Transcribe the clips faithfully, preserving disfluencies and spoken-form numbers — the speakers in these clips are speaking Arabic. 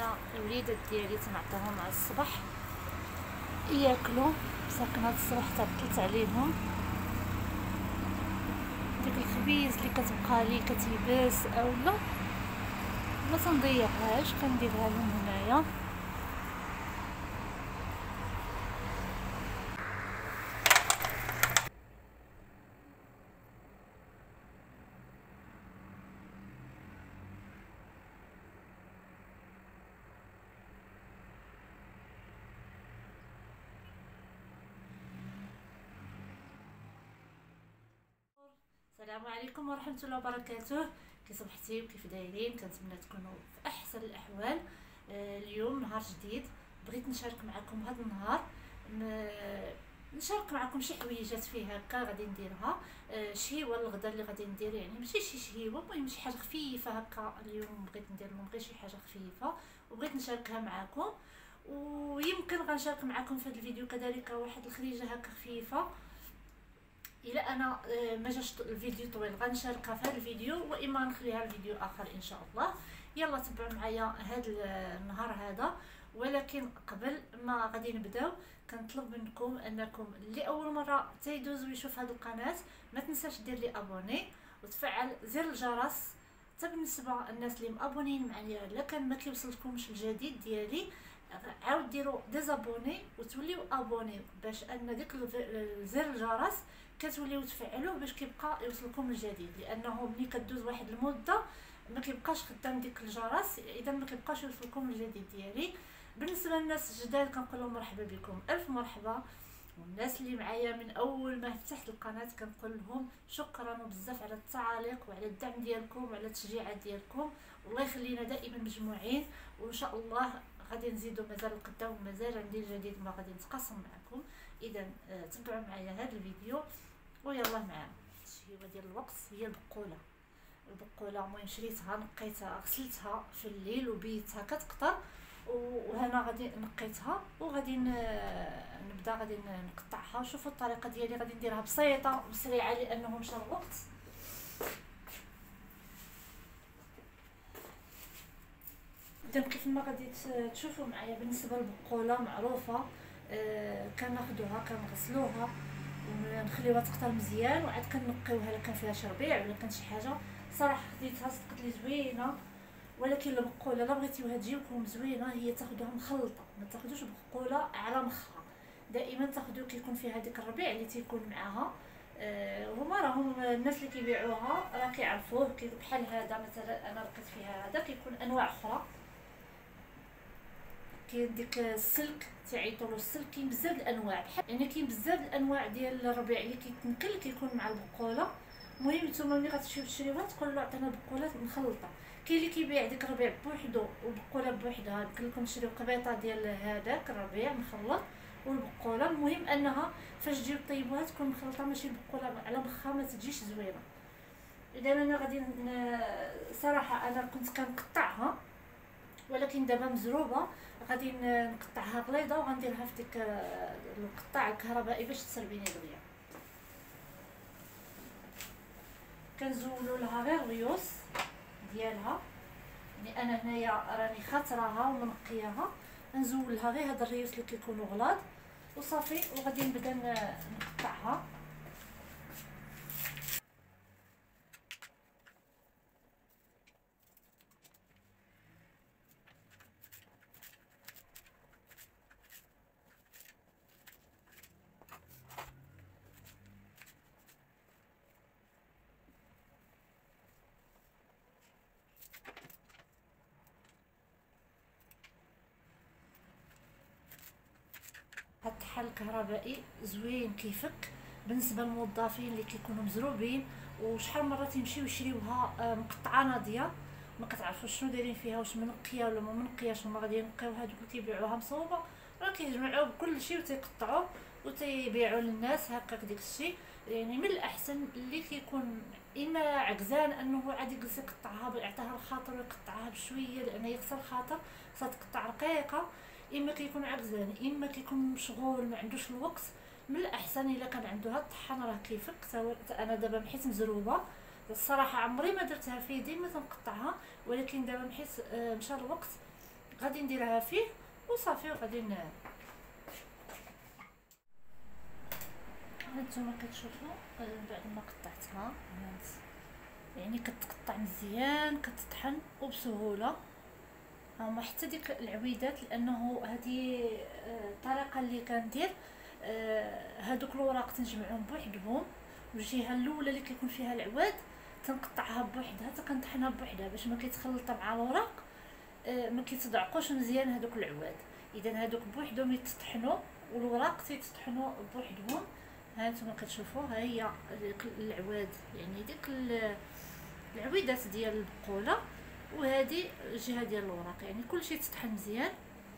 على الوليدات ديالي تنعطيهم مع الصباح ياكلوا. ساكن هاد الصباح تعطلت عليهم ديك الخبيز اللي كتبقى لي كتيبس اولا ما تنضيعهاش، كنديرها لهم هنايا. السلام عليكم ورحمه الله وبركاته. كي صبحتي وكيف دايرين؟ كنتمنى تكونوا في احسن الاحوال. آه اليوم نهار جديد، بغيت نشارك معكم هذا النهار، نشارك معكم شي حويجات فيه هكا غادي نديرها. آه شهيوه الغدا اللي غادي ندير، يعني ماشي شي شهيوه، المهم شي حاجه خفيفه هكا. اليوم بغيت ندير لهم غير شي حاجه خفيفه وبغيت نشاركها معكم، ويمكن غنشارك معكم في هذا الفيديو كذلك واحد الخريجه هكا خفيفه. الى انا ما جاش الفيديو طويل غنشاركها في هذا الفيديو، واما نخليها الفيديو اخر ان شاء الله. يلا تبعوا معايا هذا النهار هذا. ولكن قبل ما غادي نبداو كنطلب منكم انكم اللي اول مره تيدوز ويشوف هذه القناه ما تنساش دير لي ابوني وتفعل زر الجرس. حتى بالنسبه للناس اللي مابونين معايا الا كان ما كيوصلكمش الجديد ديالي، عاود ديروا ديزابوني وتوليو ابوني باش ان ديك زر الجرس كتوليو تفعلوه باش كيبقى يوصلكم الجديد، لانه ملي كدوز واحد المده ما كيبقاش خدام ديك الجرس، اذا ما كيبقاش يوصلكم الجديد ديالي. بالنسبه للناس الجداد كنقول لهم مرحبا بكم، الف مرحبا. والناس اللي معايا من اول ما فتحت القناه كنقول لهم شكرا وبزاف على التعاليق وعلى الدعم ديالكم وعلى التشجيعات ديالكم. والله يخلينا دائما مجموعين، وان شاء الله غادي نزيدوا مازال القدام ومازال عندي الجديد ما غادي نتقاسم معكم. اذا تبعوا معايا هذا الفيديو ويلا معانا. الشهيوه ديال الوقت هي البقوله. البقوله المهم شريتها، نقيتها، غسلتها في الليل وبيتها كتقطر، وهنا غادي نقيتها وغادي نبدا غادي نقطعها. شوفوا الطريقه ديالي غادي نديرها بسيطه وسريعه لانه مشى الوقت. اذا كيف ما غادي تشوفوا معايا بالنسبه للبقوله معروفه، آه كناخذوها كنغسلوها ونخليوها تقطر مزيان، وعاد كنقيوها الا كان فيها شربيع ولا كان شي حاجه. صراحه خديتها صدقت لي زوينه، ولكن البقوله الا بغيتيوها تجيكم زوينه هي تاخذوها مخلطه، ما تاخذوش بقوله على مخها. دائما تاخذوا كيكون فيها ديك الربيع اللي تيكون معاها. أه هما راهم الناس اللي كيبيعوها راه كيعرفوه، بحال هذا مثلا انا لقيت فيها هذا كيكون انواع اخرى. كاين ديك السلك تيعيطوا له السلك، كاين بزاف الانواع، بحال يعني كاين بزاف الانواع ديال الربيع اللي كيتنقل كيكون مع البقوله. المهم نتوما ملي غتمشيو تشريوها تقولوا له عطينا بقولات مخلطه. كاين اللي كيبيع ديك الربيع بوحدو وبقوله بوحدها، يمكن لكم تشريو قبيطه ديال هذاك الربيع مخلط والبقوله. المهم انها فاش تجيو طيبوها تكون مخلطه، ماشي البقوله على مخها ما تجيش زوينه. اذا انا غادي صراحه انا كنت كنقطعها، ولكن دابا مزروبه غادي نقطعها غليظه وغنديرها في ديك القطاع الكهربائي باش تسربيني دغيا. كنزولوا لها غير الريوس ديالها، يعني انا هنايا راني خاطراها ومنقياها، نزول لها غير هاد الريوس اللي كيكونوا غلاظ وصافي، وغادي نبدا نقطعها. هاد الطحال الكهربائي زوين كيفك بالنسبه للموظفين اللي كيكونوا مزروبين، وشحال مره تيمشيو يشريوها مقطعه ناضيه ما كتعرفوش شنو دايرين فيها، واش منقيه ولا ما منقياش. هما غادي ينقيو هادوك اللي كيبيعوها مصوبه، راه كيجمعوه بكل شيء وتيقطعوه وتيبيعوا للناس هكاك ديك الشيء. يعني من الاحسن اللي كيكون اما عكزان انه عادي يجلس يقطعها يعطيها الخاطر ويقطعها بشويه لانه يكسر الخاطر، فتقطع رقيقه. اما كيكون عكزان اما كيكون مشغول ما عندوش الوقت. من الاحسن الا كان عنده هاد الطحان راه كيفك. انا دابا بحيت مزروبه الصراحه عمري ما درتها في يدي، ما تنقطعها، ولكن دابا بحيت مشى الوقت غادي نديرها فيه وصافي. وغادي ن هانتوما كتشوفوا بعد ما قطعتها يعني كتقطع مزيان كتطحن وبسهوله. هما حتى ديك العويدات لانه هذه الطريقه اللي كندير هادوك الوراق تنجمعهم بوحدهم، والجهه الاولى اللي كيكون فيها العواد تنقطعها بوحدها حتى كنطحنها بوحدها باش ما كيتخلط مع الوراق ما كيتضعقوش مزيان هادوك العواد. اذا هادوك بوحدهم يتطحنوا والوراق تيتطحنوا بوحدهم. ها نتوما كتشوفوا ها هي العواد يعني ديك العويدات ديال البقوله، وهذه الجهه ديال الوراق يعني كلشي تطحن مزيان.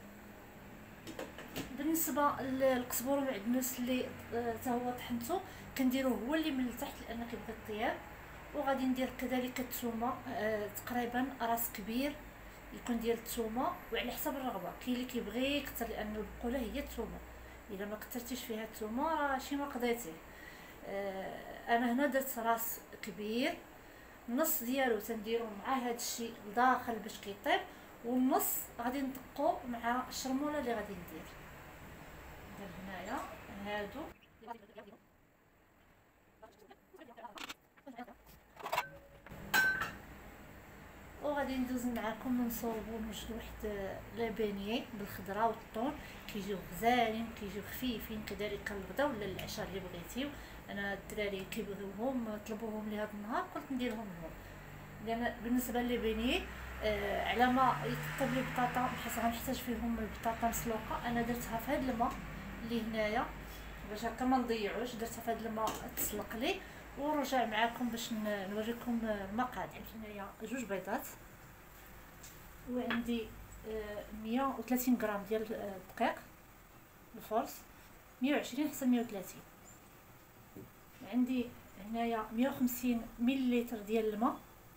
بالنسبه للقزبور والعدنوس اللي حتى هو طحنته كنديروه هو اللي من التحت لان كيبغي الطياب. وغادي ندير كذلك الثومه آه تقريبا راس كبير يكون ديال الثومه، وعلى حسب الرغبه كاين اللي كيبغي يكثر لان البقوله هي الثومه، الا ما كثرتيش فيها الثومه راه شي ما قضيتيه. آه انا هنا درت راس كبير، النص ديالو تنديرو مع هذا الشيء لداخل باش كيطيب، والنص غادي ندقو مع الشرموله اللي غادي ندير. ندير هنايا هادو وغادي ندوز معكم نصوبو نوجد واحد لابانيي بالخضره والطون كيجيو غزالين كيجيو خفيفين كذلك للغدا ولا العشاء اللي بغيتيو. انا الدراري كيبغيوهم طلبوهم لي هذا النهار قلت نديرهم لهم. لان بالنسبه للبانيي آه على ما يطيب لي البطاطا بحيث غنحتاج فيهم البطاطا مسلوقه، انا درتها في هذا الماء اللي هنايا باش هكا ما نضيعوش، درتها في هذا الماء تسلق لي ونرجع معكم باش نوريكم المقادير. هنايا جوج بيضات، وعندي آه مية وثلاثين غرام ديال الدقيق الفرص، مية وعشرين حتى مية وثلاثين. عندي هنايا مية وخمسين مليلتر ديال الماء.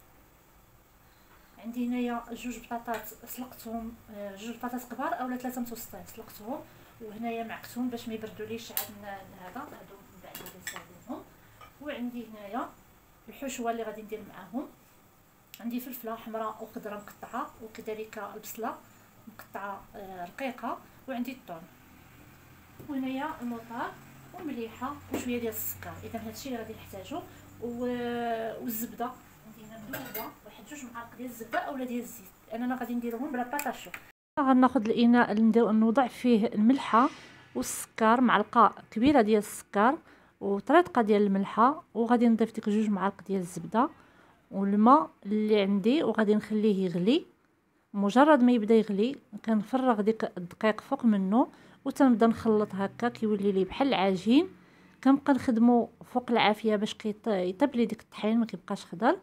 عندي هنايا جوج بطاطات سلقتهم، جوج بطاطات كبار اولا ثلاثه متوسطين سلقتهم وهنايا معكتهم باش ما يبردوليش عندنا هذا هادو من بعد غادي نستخدمهم. وعندي هنايا الحشوه اللي غادي ندير معاهم، عندي فلفله حمراء وخضراء مقطعه وكذلك البصله مقطعه رقيقه، وعندي الثوم، وهنايا المطار ومليحه وشويه ديال السكر. اذا هادشي اللي غادي نحتاجو. والزبده عندي هنا مذوبه واحد جوج معالق ديال الزبده اولا ديال الزيت، انا غادي نديرهم بلا باتاشو. غناخذ الاناء اللي نوضع فيه الملحه والسكر، معلقه كبيره ديال السكر وطريقه ديال الملحه، وغادي نضيف ديك جوج معالق ديال الزبده والماء اللي عندي وغادي نخليه يغلي. مجرد ما يبدا يغلي كنفرغ ديك الدقيق فوق منه وتنبدا نخلط هكا كيولي لي بحال العجين. كنبقى نخدمو فوق العافيه باش كيطيب لي ديك الطحين ما كيبقاش خضر.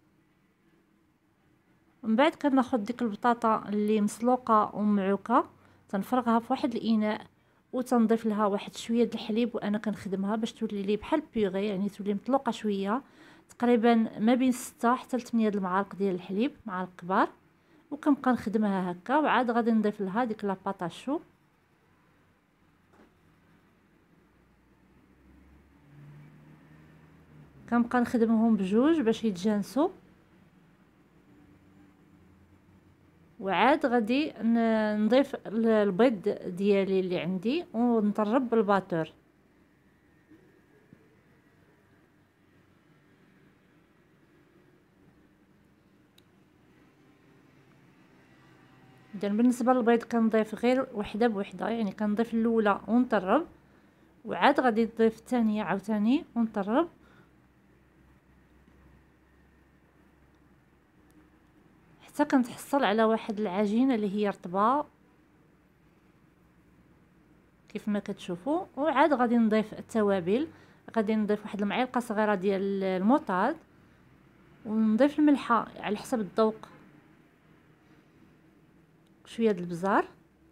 من بعد كناخذ ديك البطاطا اللي مسلوقه ومعوكه تنفرغها في واحد الاناء وتنضيف لها واحد شويه د الحليب، وانا كنخدمها باش تولي لي بحال بيغي يعني تولي مطلوقه شويه، تقريبا ما بين ستة حتى ثمانية د المعالق ديال الحليب معالق كبار. وكنبقى نخدمها هكا وعاد غادي نضيف لها ديك لاباطاشو. كنبقى نخدمهم بجوج باش يتجانسوا، وعاد غادي نضيف البيض ديالي اللي عندي ونطرب بالباتور. اذا بالنسبه للبيض كنضيف غير وحده بوحده، يعني كنضيف الاولى ونطرب وعاد غادي نضيف الثانيه عاوتاني ونطرب. حتى كنتحصل على واحد العجينه اللي هي رطبه كيف ما كتشوفوا. وعاد غادي نضيف التوابل، غادي نضيف واحد المعلقه صغيره ديال الموطاد ونضيف الملحه على حسب الذوق، شويه ديال البزار،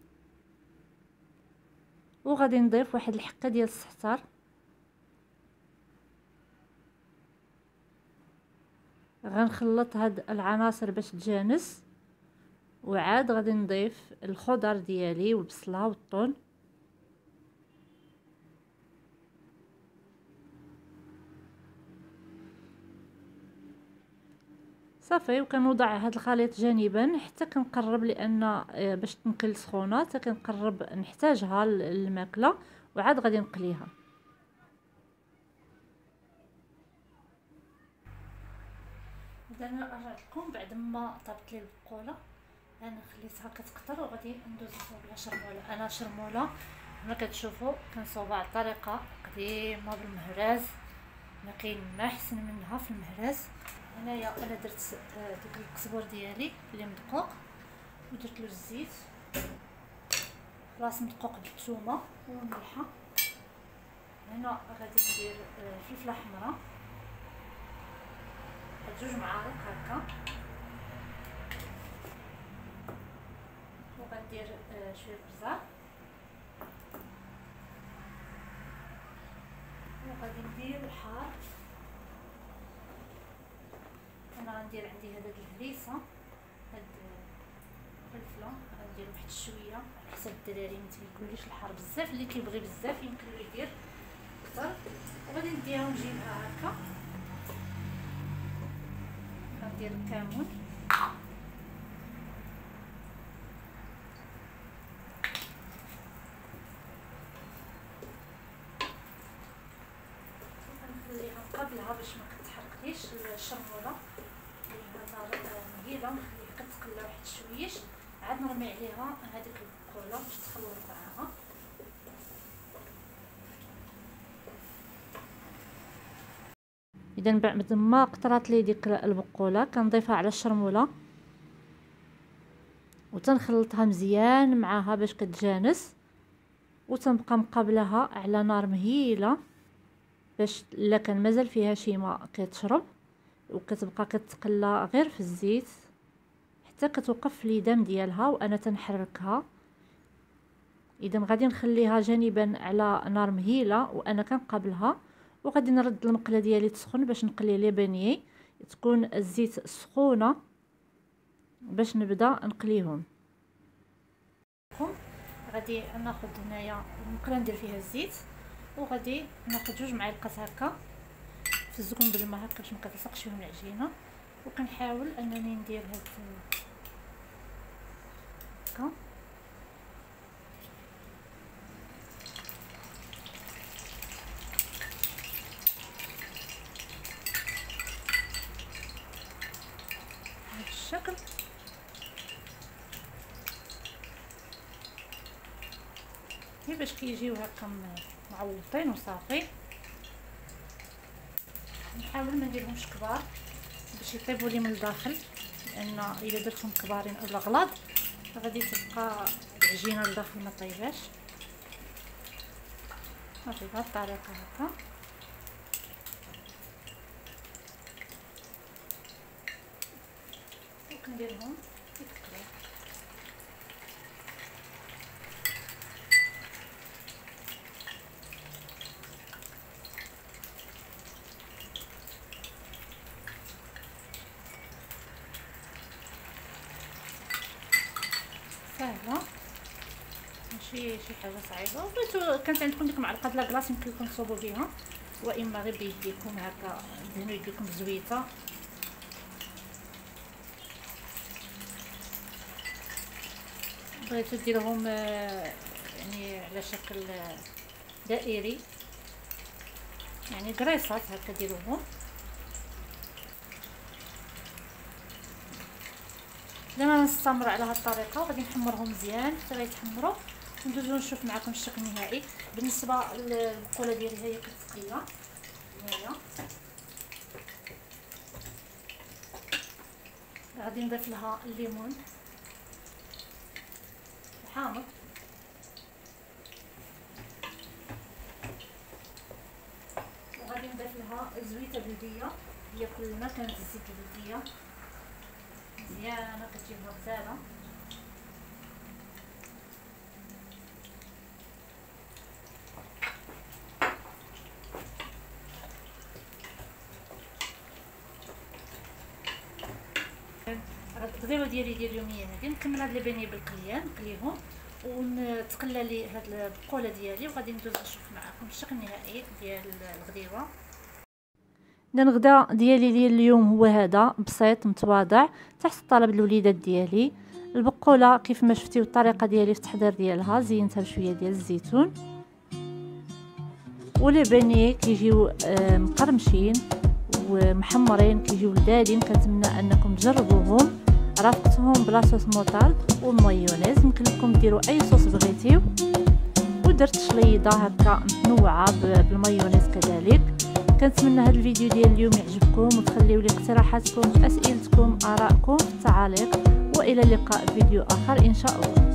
وغادي نضيف واحد الحكه ديال الزعتر. غنخلط هاد العناصر باش تجانس، وعاد غادي نضيف الخضر ديالي والبصله والثوم. صافي. وكنوضع هذا الخليط جانبا حتى كنقرب، لان آه، باش تنكل سخونه حتى كنقرب نحتاجها للماكله وعاد غادي نقليها. اذا انا رجعت لكم بعد ما طابت لي البقوله، انا خليتها كتكثر وغادي ندوز نصوب لها شرموله. انا شرموله كما كتشوفوا كنصوبها على الطريقه قديمه بالمهراز، ما كاين ما احسن منها في المهراز. هنايا انا درت داك القزبر ديالي اللي مدقوق ودرت له الزيت، خلاص مدقوق بالثومه والملحه. هنا غادي ندير فلفله حمراء جوج معالق هكا، وغندير شويه بزار، وغادي ندير الحار. انا غندير عندي هذا الهريسه، هاد الفلفله غندير واحد شويه على حسب الدراري، ما تيقوليش الحار بزاف، اللي كيبغي بزاف يمكن له يدير اكثر. وغادي نديها ونجيبها هكا، غندير الكمون، ونخليها نقابلها باش ما كتحرقليش الشرموله، نخليها نار مهيله ونخليها كتقلى واحد شويش، عاد نرمي عليها هذيك البقوله باش تخلط معاها. اذا بعد ما قطرات لي ديك البقوله كنضيفها على الشرموله وتنخلطها مزيان معاها باش كتجانس، وتنبقى مقابلها على نار مهيله باش الا كان مازال فيها شي ماء كتشرب، وكتبقى كتقلى غير في الزيت حتى كتوقف في اليدام ديالها وانا تنحركها. اذا غادي نخليها جانبا على نار مهيله وانا كنقابلها، وغادي نرد المقله ديالي تسخن باش نقلي لي بانيي، تكون الزيت سخونه باش نبدا نقليهم. غادي ناخذ هنايا المقله ندير فيها الزيت، وغادي ناخذ جوج معالق هكا فزكم بالماء هكا باش ما كتلصقش فيهم العجينه، وكنحاول انني ندير هاد هكا الشكل. هي باش كيجيو هكا معوضين وصافي. نحاول ما نديرهمش كبار باش يطيبوا لي من الداخل، لان الا درتهم كبارين اولا غلاض غادي تبقى العجينه لداخل ما طيباش. صافي بهاد الطريقه هكا. وكنديرهم يتقلوا. سهله ماشي شي حاجه صعيبه. وبغيتو كانت عندكم ديك معلقه د لاكلاص يمكن لكم تصوبوا بها، واما غير بيديكم هكا دهنوا يديكم بزويته. بغيتو ديرهم يعني على شكل دائري، يعني كريصات هكا ديروهم. دابا نستمر على هذه الطريقه وغادي نحمرهم مزيان حتى غيتحمروا، وندوزو نشوف معكم الشكل النهائي. بالنسبه للبقوله ديالي هي كتقلى هنايا، غادي نضيف لها الليمون الحامض، وغادي نضيف لها زويته بلديه. هي كل ما كانت الزيت بلديه مزيانه كتجيبها غزاله. هاد التغديوه ديالي ديال اليوميه هادي نكمل هاد لي بانيه بالقليان نقليهم ونتقلى لي هاد البقوله ديالي، وغادي ندوز نشوف معكم الشكل النهائي ديال الغديوه. الغدا ديالي ديال اليوم هو هذا بسيط متواضع تحت طلب الوليدات ديالي. البقوله كيف ما شفتيو الطريقه ديالي في التحضير ديالها زينتها بشويه ديال الزيتون، ولي بانيه كيجيو مقرمشين ومحمرين كيجيو لذاذين. كنتمنى انكم تجربوهم. رافقتهم بلا صوص موطال ومايونيز، يمكن لكم ديروا اي صوص بغيتيو، ودرت شليضه هكا متنوعه بالمايونيز كذلك. كنتمنى هذا الفيديو ديال اليوم يعجبكم، وتخليو لي اقتراحاتكم اسئلتكم ارائكم في التعاليق، والى اللقاء في فيديو اخر ان شاء الله.